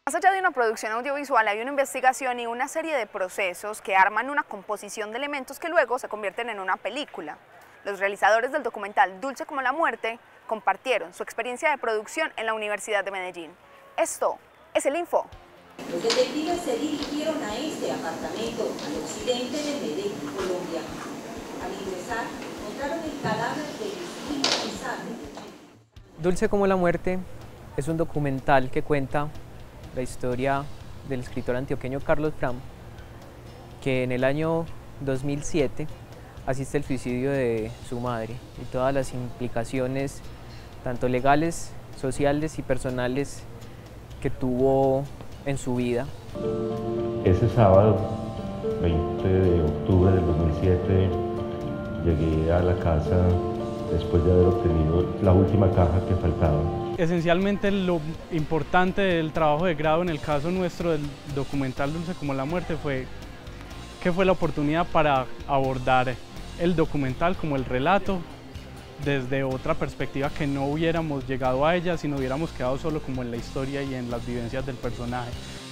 Más allá de una producción audiovisual hay una investigación y una serie de procesos que arman una composición de elementos que luego se convierten en una película. Los realizadores del documental Dulce como la muerte compartieron su experiencia de producción en la Universidad de Medellín. Esto es el Info. Los detectives se dirigieron a este apartamento al occidente de Medellín, Colombia. Al ingresar, encontraron el cadáver de Cristina Pizarro. Dulce como la muerte es un documental que cuenta la historia del escritor antioqueño Carlos Fram, que en el año 2007 asiste al suicidio de su madre y todas las implicaciones, tanto legales, sociales y personales, que tuvo en su vida. Ese sábado, 20 de octubre del 2007, llegué a la casa después de haber obtenido la última caja que faltaba. Esencialmente lo importante del trabajo de grado en el caso nuestro del documental Dulce como la muerte fue que fue la oportunidad para abordar el documental como el relato desde otra perspectiva, que no hubiéramos llegado a ella si no hubiéramos quedado solo como en la historia y en las vivencias del personaje.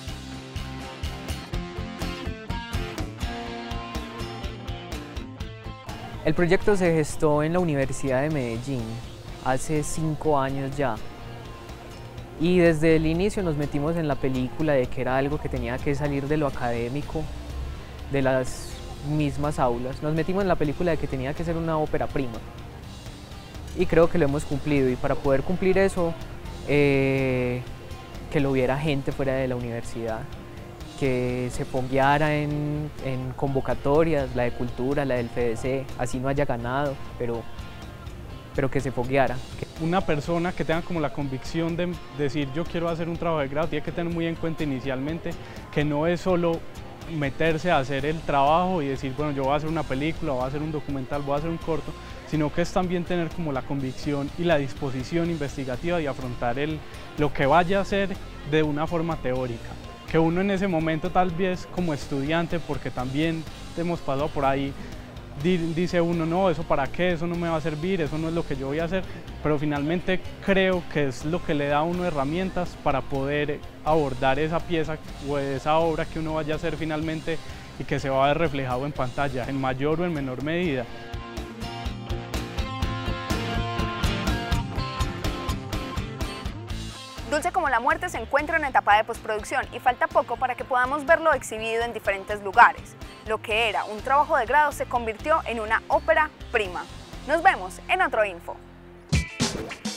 El proyecto se gestó en la Universidad de Medellín hace 5 años ya. Y desde el inicio nos metimos en la película de que era algo que tenía que salir de lo académico, de las mismas aulas. Nos metimos en la película de que tenía que ser una ópera prima. Y creo que lo hemos cumplido. Y para poder cumplir eso, que lo viera gente fuera de la universidad, que se fogueara en convocatorias, la de cultura, la del FDC, así no haya ganado, pero que se fogueara. Una persona que tenga como la convicción de decir yo quiero hacer un trabajo de grado tiene que tener muy en cuenta inicialmente que no es solo meterse a hacer el trabajo y decir bueno yo voy a hacer una película, voy a hacer un documental, voy a hacer un corto, sino que es también tener como la convicción y la disposición investigativa de afrontar lo que vaya a hacer de una forma teórica. Que uno en ese momento tal vez como estudiante, porque también hemos pasado por ahí, dice uno, no, eso para qué, eso no me va a servir, eso no es lo que yo voy a hacer, pero finalmente creo que es lo que le da a uno herramientas para poder abordar esa pieza o esa obra que uno vaya a hacer finalmente y que se va a ver reflejado en pantalla, en mayor o en menor medida. Dulce como la muerte se encuentra en etapa de postproducción y falta poco para que podamos verlo exhibido en diferentes lugares. Lo que era un trabajo de grado se convirtió en una ópera prima. Nos vemos en otro Info.